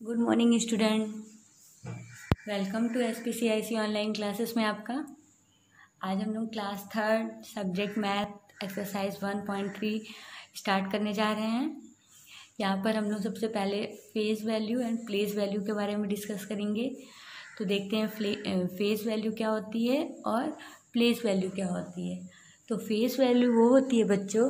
Good morning student, welcome to SPCIC online classes में आपका। आज हम लोग class third subject math exercise 1.3 start करने जा रहे हैं। यहाँ पर हम लोग सबसे पहले face value and place value के बारे में डिस्कस करेंगे। तो देखते हैं फेस वैल्यू क्या होती है और प्लेस वैल्यू क्या होती है। तो फेस वैल्यू वो होती है बच्चों,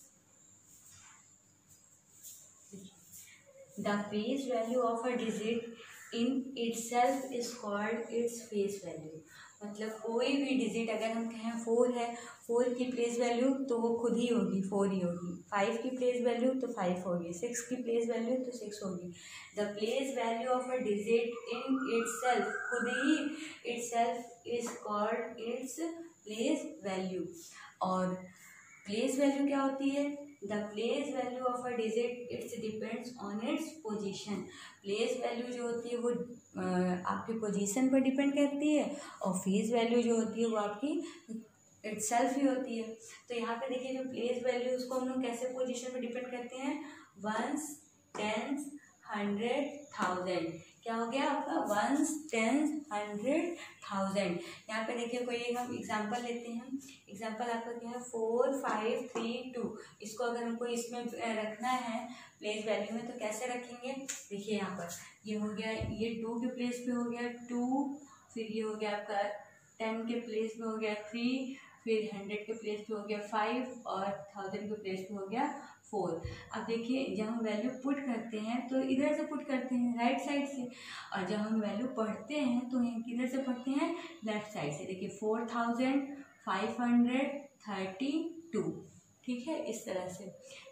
the face value of a digit in itself is called its face value। मतलब कोई भी डिजिट अगर हम कहें 4 है, 4 की प्लेस वैल्यू तो वो खुद ही होगी 4 ही होगी। 5 की प्लेस वैल्यू तो 5 होगी। 6 की प्लेस वैल्यू तो 6 होगी। The place value of a digit in itself, खुद ही itself is called its place value. और प्लेस वैल्यू क्या होती है? The place value of a digit its depends on its position. Place value जो होती है वो आपकी पोजीशन पर डिपेंड करती है, और फेस वैल्यू जो होती है वो आपकी इटसेल्फ ही होती है। तो यहाँ पे देखिए, जो प्लेस वैल्यू उसको हम लोग कैसे पोजीशन पर डिपेंड करते हैं? Ones, tens, 100, 1000। क्या हो गया आपका? Ones, tens, 100, 1000। यहाँ पे देखिए, कोई एक हम एग्जांपल लेते हैं। एग्जांपल आपका क्या है? 4, 5, 3, 2। इसको अगर हमको इसमें रखना है प्लेस वैल्यू में तो कैसे रखेंगे? देखिए यहाँ पर ये हो गया, ये 2 के प्लेस पे हो गया 2, फिर ये हो गया आपका 10 के प्लेस पे हो गया 3, फिर 100 के प्लेस पे हो गया 5, और 1000 के प्लेस पे हो गया 4। अब देखिए, जब हम वैल्यू पुट करते हैं तो इधर से पुट करते हैं, राइट साइड से, और जब हम वैल्यू पढ़ते हैं तो किधर से पढ़ते हैं? लेफ्ट साइड से। देखिए 4532, ठीक है, इस तरह से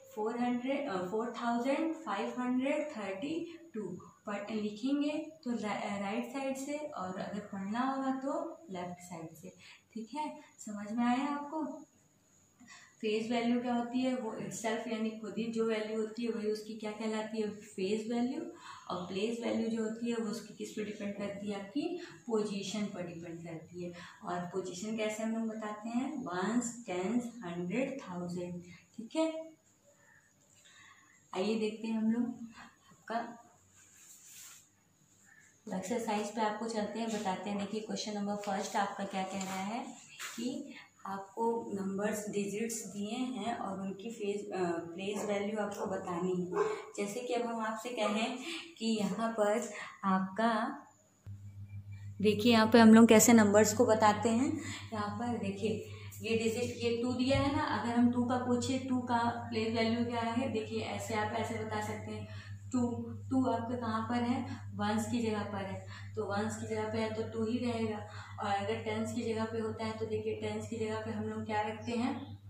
4532 पर लिखेंगे तो राइट साइड से, और अगर पढ़ना होगा तो लेफ्ट साइड से। ठीक है, समझ में आया आपको? फेस वैल्यू क्या होती है? वो इटसेल्फ यानी खुद ही जो वैल्यू होती है वही उसकी क्या कहलाती है? Face value. और प्लेस वैल्यू जो होती है वो उसकी किस पे डिपेंड करती है? आपकी पोजीशन पर डिपेंड करती है। और पोजीशन कैसे हम लोग बताते हैं? Ones, tens, 100, 1000। ठीक है, आइए देखते हैं हम लोग आपका एक्सरसाइज पे आपको चलते हैं, बताते हैं। देखिए क्वेश्चन नंबर फर्स्ट आपका क्या कह रहा है कि आपको नंबर्स डिजिट्स दिए हैं और उनकी प्लेस वैल्यू आपको बतानी है। जैसे कि अब हम आपसे कहें कि यहाँ पर आपका देखिए, यहाँ पे हम लोग कैसे नंबर्स को बताते हैं। यहाँ पर देखिए, ये डिजिट, ये 2 दिया है ना, अगर हम 2 का पूछे 2 का प्लेस वैल्यू क्या है? देखिए ऐसे आप ऐसे बता सकते हैं। 2 आपके कहाँ पर है? वंस की जगह पर है, तो वंस की जगह पे है तो 2 ही रहेगा। और अगर टेंस की जगह पे होता है तो देखिए टेंस की जगह पे हम लोग क्या रखते हैं?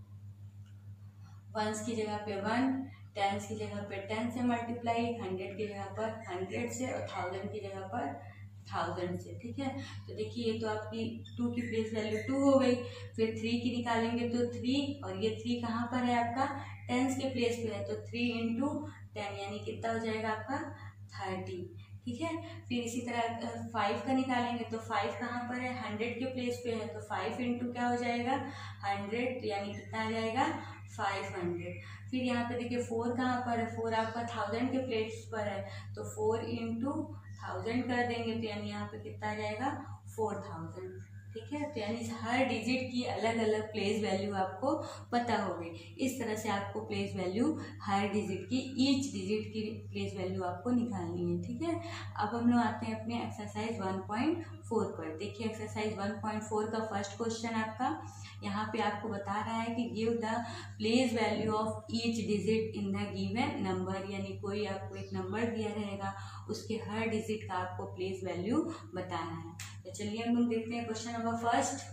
वंस की जगह पे 1, टेंस की जगह पे 10 से मल्टीप्लाई, 100 की जगह पर 100 से, और 1000 की जगह पर 1000 से। ठीक है, तो देखिए ये तो आपकी 2 की प्लेस वैल्यू 2 हो गई। फिर 3 की निकालेंगे तो 3, और ये 3 कहाँ पर है? आपका टेंस के प्लेस पे है, तो 3 × 10 यानी कितना हो जाएगा आपका? 30। ठीक है, फिर इसी तरह 5 का निकालेंगे तो 5 कहाँ पर है? 100 के प्लेस पे है, तो 5 × क्या हो जाएगा? 100 यानी कितना आ जाएगा? 500। फिर यहाँ पे देखिए 4 कहाँ पर है? 4 आपका 1000 के प्लेस पर है, तो 4 × 1000 कर देंगे तो यानी यहाँ पे कितना आ जाएगा? 4000। ठीक है, तो यानी हर डिजिट की अलग अलग प्लेस वैल्यू आपको पता होगी। इस तरह से आपको प्लेस वैल्यू हर डिजिट की, ईच डिजिट की प्लेस वैल्यू आपको निकालनी है। ठीक है, अब हम लोग आते हैं अपने एक्सरसाइज 1.4 पर। देखिए एक्सरसाइज 1.4 का फर्स्ट क्वेश्चन आपका यहाँ पे आपको बता रहा है कि give the place value of each digit in the given number. यानी कोई आपको एक नंबर दिया रहेगा, उसके हर डिजिट का आपको प्लेस वैल्यू बताना है। तो चलिए हम लोग देखते हैं question number first.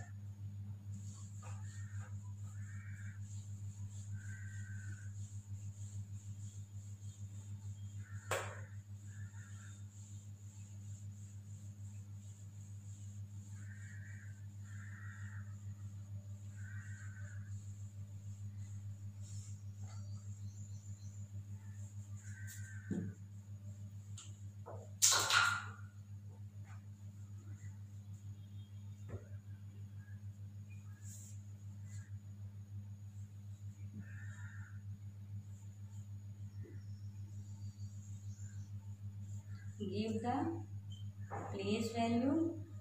Give the place value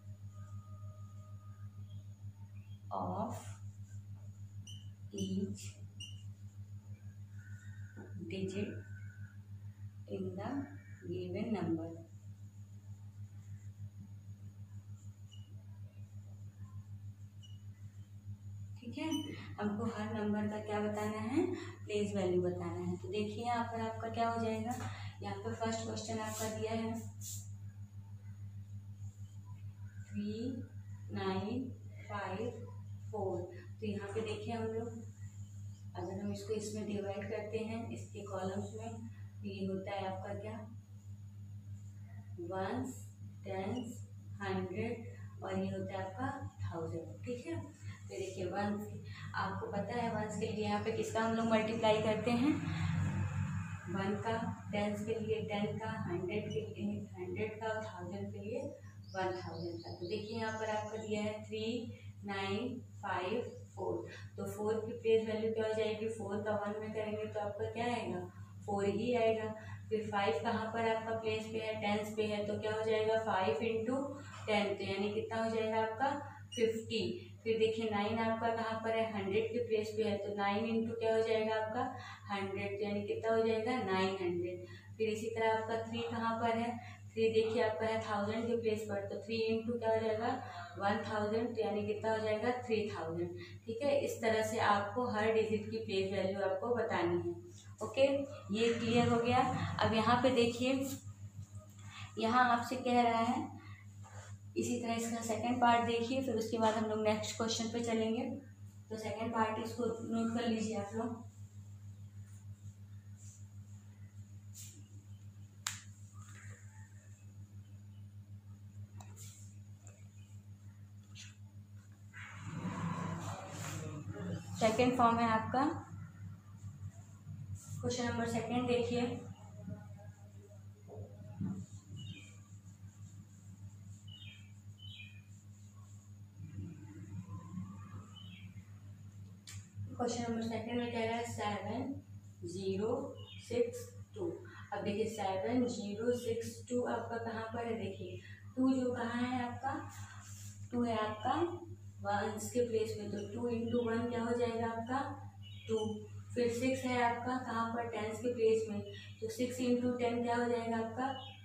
of each digit in the given number. ठीक है, हमको हर नंबर का क्या बताना है, प्लेस वैल्यू बताना है। तो देखिए यहाँ पर आपका क्या हो जाएगा, यहाँ पर फर्स्ट क्वेश्चन आपका दिया है 3954। तो यहाँ पे देखिए हम लोग अगर हम इसको इसमें डिवाइड करते हैं इसके कॉलम्स में, तो ये होता है आपका क्या, वंस, टेंस, 100 और ये होता है आपका 1000। ठीक है, तो देखिए वंस, आपको पता है वंस के लिए यहाँ पे किसका हम लोग मल्टीप्लाई करते हैं, 1 का, टेंस के लिए 10 का, 100 के लिए 100 का, 1000 के लिए 1000 का। तो देखिए यहाँ पर आपका दिया है 3954। तो 4 की प्लेस वैल्यू क्या हो जाएगी, 4 का 1 में करेंगे तो आपका क्या आएगा, 4 ही आएगा। फिर 5 कहाँ पर आपका प्लेस पे है, टेंस पे है, तो क्या हो जाएगा 5 × 10, तो यानी कितना हो जाएगा आपका 50। फिर देखिए 9 आपका कहाँ पर है, 100 के प्लेस पे है, तो 9 × क्या हो जाएगा आपका 100, तो यानी कितना हो जाएगा 900। फिर इसी तरह आपका 3 कहाँ पर है, 3 देखिए आपका है 1000 के प्लेस पर, तो 3 × क्या हो जाएगा 1000, तो यानी कितना हो जाएगा 3000। ठीक है, इस तरह से आपको हर डिजिट की प्लेस वैल्यू आपको बतानी है। ओके, ये क्लियर हो गया। अब यहाँ पे देखिए, यहाँ आपसे कह रहा है, इसी तरह इसका सेकंड पार्ट देखिए, फिर उसके बाद हम लोग नेक्स्ट क्वेश्चन पे चलेंगे। तो सेकंड पार्ट इसको नोट कर लीजिए आप लोग। सेकंड फॉर्म है आपका, क्वेश्चन नंबर सेकंड देखिए। क्वेश्चन नंबर सेकंड में कह रहा है 7062। अब देखिए 7062 आपका कहाँ पर है, देखिए 2 जो कहाँ है आपका, 2 है आपका वंस के प्लेस में, तो 2 × 1 क्या हो जाएगा आपका 2। फिर 6 है आपका कहाँ पर, टेंस के प्लेस में, तो 6 × 10 क्या हो जाएगा आपका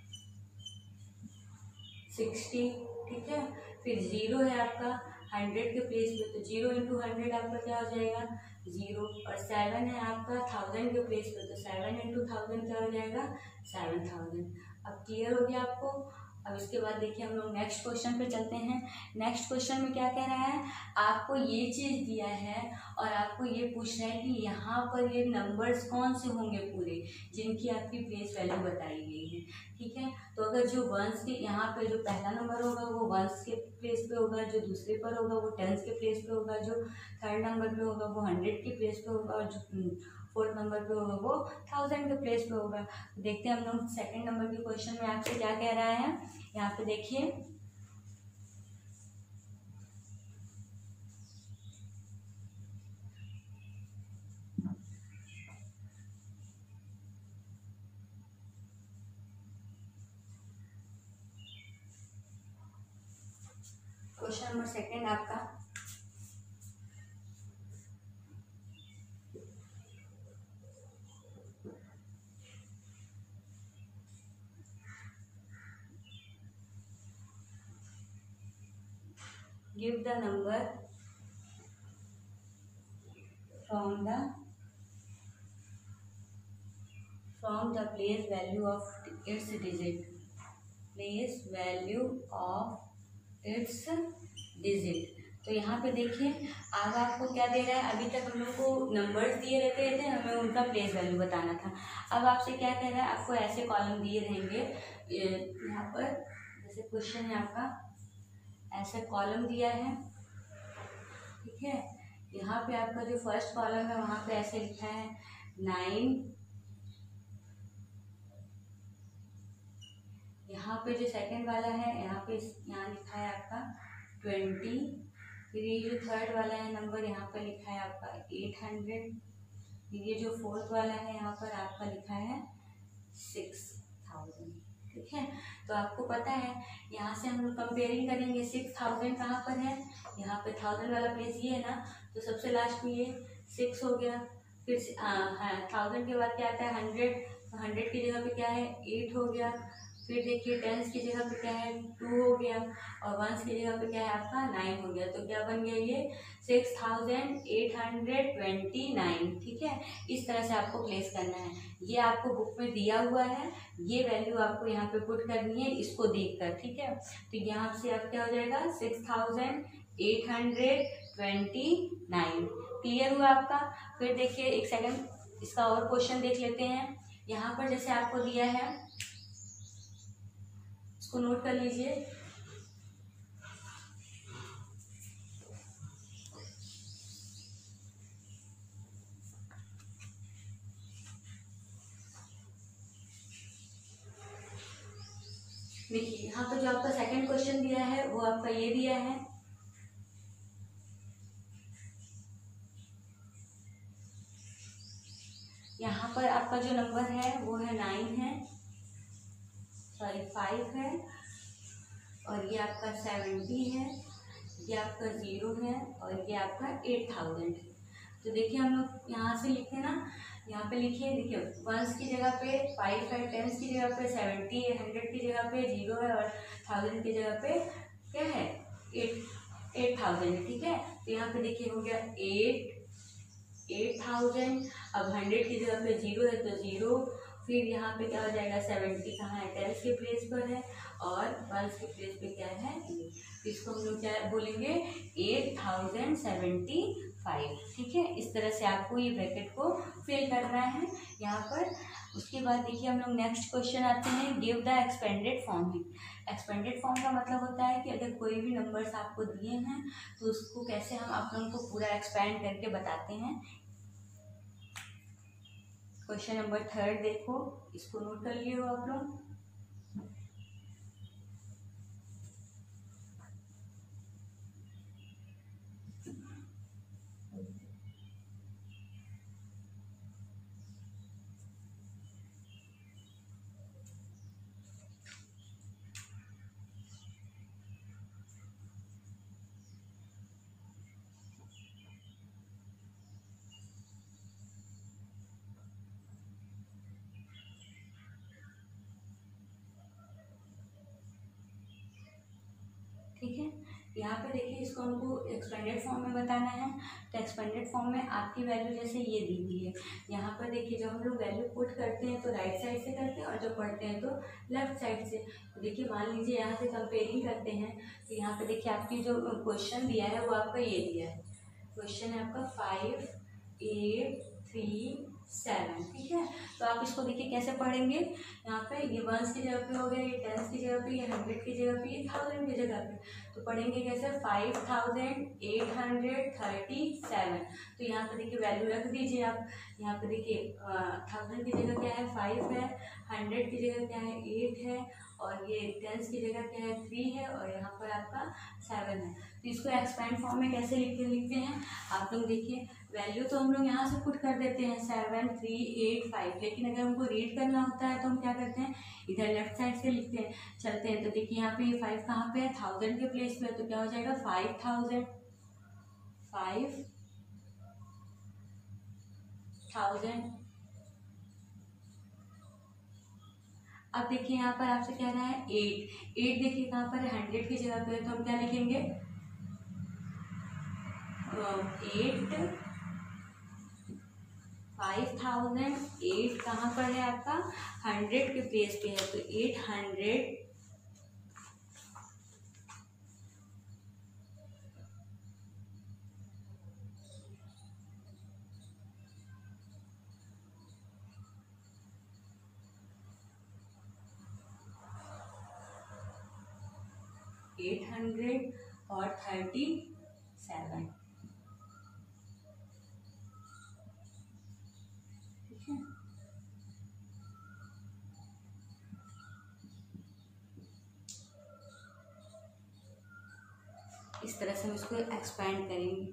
60। ठीक है, फिर 0 है आपका 100 के प्लेस में, तो 0 × 100 आपका क्या हो जाएगा 0। और 7 है आपका 1000 के प्लेस पे, तो 7 × 1000 क्या हो जाएगा 7000। अब क्लियर हो गया आपको। अब इसके बाद देखिए हम लोग नेक्स्ट क्वेश्चन पे चलते हैं। नेक्स्ट क्वेश्चन में क्या कह रहा है, आपको ये चीज़ दिया है और आपको ये पूछ रहा है कि यहाँ पर ये नंबर्स कौन से होंगे पूरे जिनकी आपकी प्लेस वैल्यू बताई गई है। ठीक है, तो अगर जो वंस के यहाँ पे जो पहला नंबर होगा वो वंस के प्लेस पे होगा, जो दूसरे पर होगा वो टेंस के प्लेस पे होगा, जो थर्ड नंबर पे होगा वो 100 के प्लेस पे होगा, और जो फोर्थ नंबर पे होगा वो 1000 के प्लेस पे होगा। देखते हैं हम लोग सेकंड नंबर के क्वेश्चन में आपसे क्या कह रहा है। यहाँ पे देखिए क्वेश्चन नंबर सेकंड आपका, give the number from the place value of its digit, place value of its digit। तो यहाँ पे देखिए अब आपको क्या दे रहा है, अभी तक हम लोग को नंबर्स दिए रहते थे, हमें उनका प्लेस वैल्यू बताना था। अब आपसे क्या कह रहा है, आपको ऐसे कॉलम दिए रहेंगे, यहाँ पर जैसे क्वेश्चन है आपका, ऐसा कॉलम दिया है। ठीक है, यहाँ पे आपका जो फर्स्ट कॉलम है वहाँ पे ऐसे लिखा है 9, यहाँ पे जो सेकंड वाला है यहाँ लिखा है आपका 20। फिर ये जो थर्ड वाला है नंबर यहाँ पर लिखा है आपका 800। ये जो फोर्थ वाला है यहाँ पर आपका लिखा है 6000। ठीक है, तो आपको पता है यहाँ से हम लोग कंपेयरिंग करेंगे। 6000 कहाँ पर है, यहाँ पे 1000 वाला प्लेस ये है ना, तो सबसे लास्ट में ये 6 हो गया। फिर 1000 के बाद क्या आता है 100, तो 100 की जगह पे क्या है 8 हो गया। फिर देखिए 10 की जगह पे क्या है 2 हो गया, और 1 की जगह पे क्या है आपका 9 हो गया। तो क्या बन गया ये 6829। ठीक है, इस तरह से आपको प्लेस करना है। ये आपको बुक में दिया हुआ है, ये वैल्यू आपको यहाँ पे पुट करनी है इसको देखकर। ठीक है, तो यहाँ से आप क्या हो जाएगा 6829। क्लियर हुआ आपका। फिर देखिए एक सेकंड इसका और क्वेश्चन देख लेते हैं। यहाँ पर जैसे आपको दिया है, इसको नोट कर लीजिए। देखिए यहाँ पर जो आपका सेकंड क्वेश्चन दिया है वो आपका ये दिया है। यहाँ पर आपका जो नंबर है वो है 9 है, सॉरी 5 है, और ये आपका 70 है, ये आपका 0 है, और ये आपका 8000 है। तो देखिए हम लोग यहाँ से लिखे ना, यहाँ पे लिखिए, देखिए 1s की जगह पे 5 है, 10s की जगह पे 70 है, 100 की जगह पे 0 है, और 1000 की जगह पे क्या है 8000 है। ठीक है, तो यहाँ पे देखिए हो गया 8000। अब 100 की जगह पे 0 है तो 0, फिर यहाँ पे क्या हो जाएगा 70 कहाँ है 10 के प्लेस पर है, और 1s के प्लेस पे क्या है 8। तो इसको हम लोग क्या बोलेंगे 8075। ठीक है, इस तरह से आपको ये ब्रैकेट को फिल करना है यहाँ पर। उसके बाद देखिए हम लोग नेक्स्ट क्वेश्चन आते हैं, गिव द एक्सपेंडेड फॉर्म में। एक्सपेंडेड फॉर्म का मतलब होता है कि अगर कोई भी नंबर्स आपको दिए हैं तो उसको कैसे हम आप लोगों को पूरा एक्सपेंड करके बताते हैं। क्वेश्चन नंबर 3 देखो, इसको नोट कर लिए हो आप लोग। ठीक है, यहाँ पे देखिए इसको हमको एक्सपेंडेड फॉर्म में बताना है। तो एक्सपेंडेड फॉर्म में आपकी वैल्यू जैसे ये दी हुई है, यहाँ पर देखिए जब हम लोग वैल्यू पुट करते हैं तो राइट साइड से करते हैं, और जब पढ़ते हैं तो लेफ्ट साइड से। तो देखिए मान लीजिए यहाँ से कंपेयरिंग करते हैं, तो यहाँ पे देखिए आपकी जो क्वेश्चन दिया है वो आपका ये दिया है। क्वेश्चन है आपका 5, 8, 3, 7। ठीक है, तो आप इसको देखिए कैसे पढ़ेंगे। यहाँ पे ये 1s की जगह पे हो गया, ये 10s की जगह पे, ये 100 की जगह पे, ये 1000 की जगह पे। तो पढ़ेंगे कैसे 5837। तो यहाँ पे देखिए वैल्यू रख दीजिए आप। यहाँ पे देखिए 1000 की जगह क्या है 5 है, 100 की जगह क्या है 8 है, और ये 10s की जगह क्या है 3 है, और यहाँ पर आपका 7 है। तो इसको एक्सपेंड फॉर्म में कैसे लिखते हैं आप लोग देखिए। वैल्यू तो हम लोग यहाँ से पुट कर देते हैं 7, 3, 8, 5, लेकिन अगर हमको रीड करना होता है तो हम क्या करते हैं इधर लेफ्ट साइड से लिखते हैं चलते हैं। तो देखिए यहाँ पे ये 5 कहाँ पे है 1000 के प्लेस पे है, तो क्या हो जाएगा 5000। अब देखिए यहाँ पर आपसे कह रहा है 8 देखिए कहाँ पर है 100 की जगह पे है, तो हम क्या लिखेंगे 5008 कहाँ पर है आपका 100 के प्लेस पे है, तो 800 और 37। ठीक है, इस तरह से हम इसको एक्सपेंड करेंगे।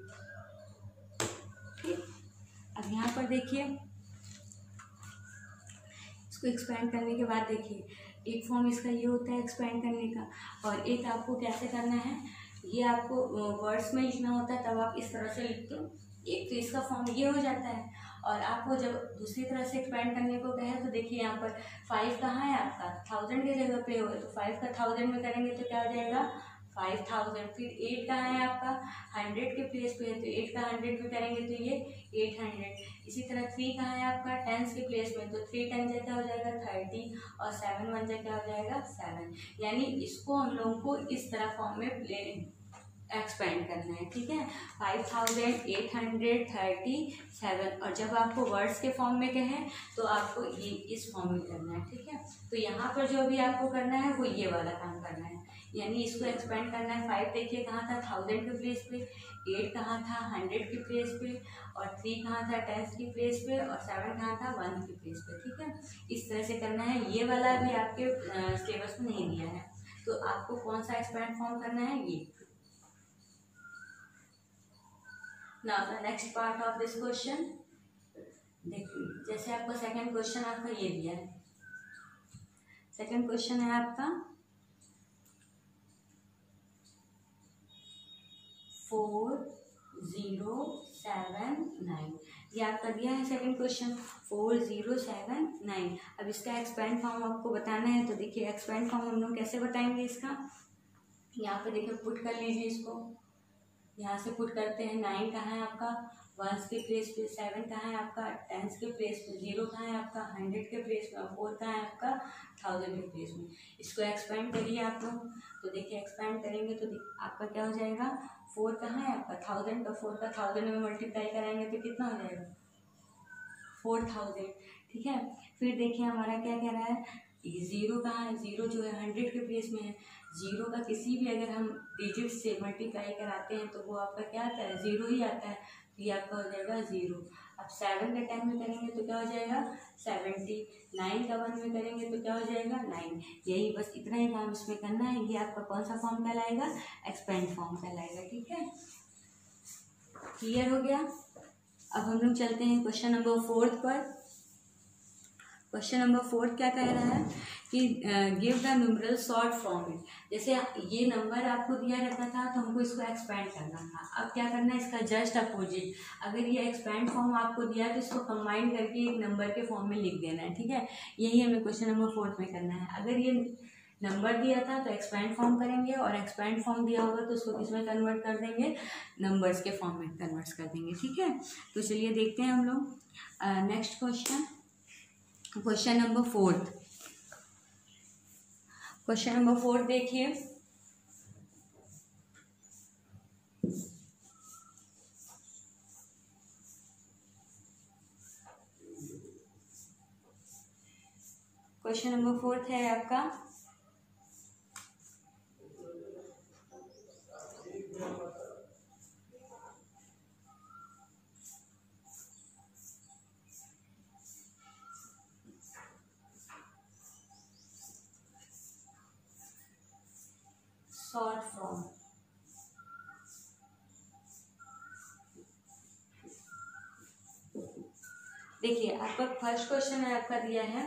ठीक, अब यहाँ पर देखिए इसको एक्सपेंड करने के बाद देखिए एक फॉर्म इसका ये होता है एक्सपेंड करने का, और एक आपको कैसे करना है, ये आपको वर्ड्स में लिखना होता है, तब आप इस तरह से लिखते हो। एक तो इसका फॉर्म ये हो जाता है, और आपको जब दूसरी तरह से एक्सपेंड करने को कहे तो देखिए यहाँ पर 5 कहाँ है आपका, 1000 की जगह पे होगा, तो 5 का 1000 में करेंगे तो क्या हो जाएगा 5000। फिर 8 कहाँ है आपका 100 के प्लेस पे है, तो 8 का 100 में करेंगे तो ये 800। इसी तरह 3 कहाँ है आपका 10s के प्लेस में, तो 3 10 क्या हो जाएगा 30, और 7 1 क्या हो जाएगा 7। यानी इसको हम लोगों को इस तरह फॉर्म में एक्सपेंड करना है, ठीक है। 5837, और जब आपको वर्ड्स के फॉर्म में कहें तो आपको ये इस फॉर्म में करना है, ठीक है। तो यहाँ पर जो भी आपको करना है वो ये वाला काम करना है, यानी इसको एक्सपेंड करना है। 5 देखिए कहाँ था 1000 के प्लेस पे, 8 कहाँ था 100 के प्लेस पे, और 3 कहाँ था 10 की प्लेस पे, और 7 कहाँ था 1 की प्लेस पे, ठीक है। इस तरह से करना है। ये वाला भी आपके सिलेबस में नहीं दिया है, तो आपको कौन सा एक्सपेंड फॉर्म करना है ये। Now the next part of this question, देखिए जैसे आपको सेकंड क्वेश्चन आपका ये दिया है। सेकंड क्वेश्चन है आपका 4079, ये आपका दिया है सेकंड क्वेश्चन 4079। अब इसका एक्सपेंड फॉर्म आपको बताना है, तो देखिए एक्सपेंड फॉर्म हम लोग कैसे बताएंगे इसका। यहाँ पे देखिए पुट कर लीजिए इसको, यहाँ से पुट करते हैं। 9 कहाँ है आपका 1s के प्लेस पे, 7 कहाँ है आपका 10s के प्लेस पे, 0 कहाँ है आपका 100 के प्लेस पे, और 4 कहाँ है आपका 1000 के प्लेस में। इसको एक्सपेंड करिए आप लोग, तो देखिए एक्सपेंड करेंगे तो आपका क्या हो जाएगा 4 कहाँ है आपका 1000, तो 4 का 1000 में मल्टीप्लाई कराएंगे तो कितना हो जाएगा 4000, ठीक है। फिर देखिए हमारा क्या कह रहा है, 0 कहाँ है, 0 जो है 100 के प्लेस में है। 0 का किसी भी अगर हम डिजिट से मल्टीप्लाई कराते हैं तो वो आपका क्या आता है 0 ही आता है, तो ये आपका हो जाएगा 0। अब 7 का 10 में करेंगे तो क्या हो जाएगा 70, 9 का 1 में करेंगे तो क्या हो जाएगा 9। यही बस इतना ही काम इसमें करना है। ये आपका कौन सा फॉर्म कहलाएगा एक्सपेंड फॉर्म कहलाएगा, ठीक है। क्लियर हो गया। अब हम लोग चलते हैं क्वेश्चन नंबर 4 पर। क्वेश्चन नंबर 4 क्या कह रहा है कि give the numeral short form में। जैसे ये नंबर आपको दिया रहता था तो हमको इसको एक्सपेंड करना था, अब क्या करना है इसका जस्ट अपोजिट। अगर ये एक्सपेंड फॉर्म आपको दिया है तो इसको कंबाइन करके एक नंबर के फॉर्म में लिख देना है, ठीक है। यही हमें क्वेश्चन नंबर 4 में करना है। अगर ये नंबर दिया था तो एक्सपेंड फॉर्म करेंगे, और एक्सपेंड फॉर्म दिया होगा तो उसको किस में कन्वर्ट कर देंगे नंबर्स के फॉर्म में कन्वर्ट कर देंगे, ठीक है। तो चलिए देखते हैं हम लोग next question, question number 4। Question number 4 देखिए, क्वेश्चन नंबर 4 है आपका शॉर्ट फॉर्म। देखिए आपका फर्स्ट क्वेश्चन है आपका दिया है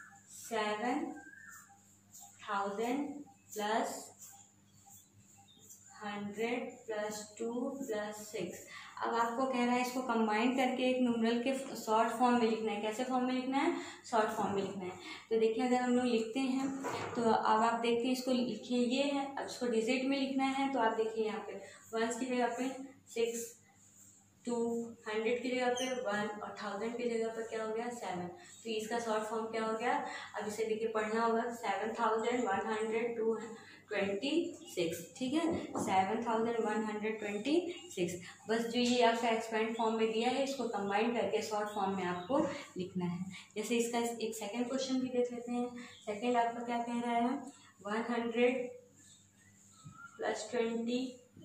7000 प्लस 100 प्लस 2 प्लस 6। अब आपको कह रहा है इसको कंबाइन करके एक न्यूमरल के शॉर्ट फॉर्म में लिखना है। कैसे फॉर्म में लिखना है शॉर्ट फॉर्म में लिखना है। तो देखिए अगर हम लोग लिखते हैं तो अब आप देखते हैं इसको लिखिए ये है, अब इसको डिजिट में लिखना है तो आप देखिए यहाँ पे 1s की जगह पे 6, 2 100 की जगह पे 1 और 1000 की जगह पर क्या हो गया 7। तो इसका शॉर्ट फॉर्म क्या हो गया, अब इसे देखिए पढ़ना होगा 7126, ठीक है 7126। बस जो ये आपका एक्सपेंड फॉर्म में दिया है इसको कंबाइन करके शॉर्ट फॉर्म में आपको लिखना है। जैसे इसका एक सेकेंड क्वेश्चन भी देख लेते हैं। सेकेंड आपका क्या कह रहा है 100 प्लस 20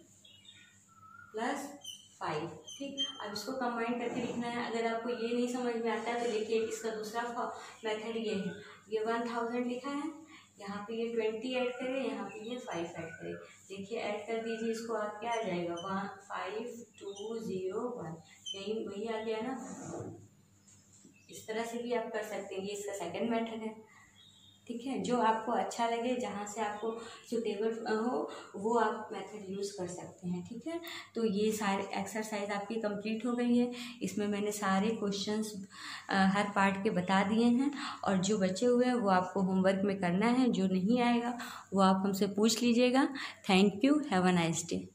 प्लस 5, ठीक। अब इसको कंबाइन करके लिखना है। अगर आपको ये नहीं समझ में आता है तो देखिए इसका दूसरा मेथड ये है, ये 1000 लिखा है, यहाँ पे ये 20 ऐड करें, यहाँ पे ये 5 ऐड करें। देखिए ऐड कर दीजिए इसको, आप क्या आ जाएगा 15201, यही वही आ गया ना। इस तरह से भी आप कर सकते हैं, ये इसका सेकंड मेथड है। ठीक है, जो आपको अच्छा लगे, जहाँ से आपको सूटेबल हो वो आप मेथड यूज़ कर सकते हैं। ठीक है, तो ये सारे एक्सरसाइज आपकी कंप्लीट हो गई है। इसमें मैंने सारे क्वेश्चंस हर पार्ट के बता दिए हैं, और जो बचे हुए हैं वो आपको होमवर्क में करना है। जो नहीं आएगा वो आप हमसे पूछ लीजिएगा। Thank you, have a nice day.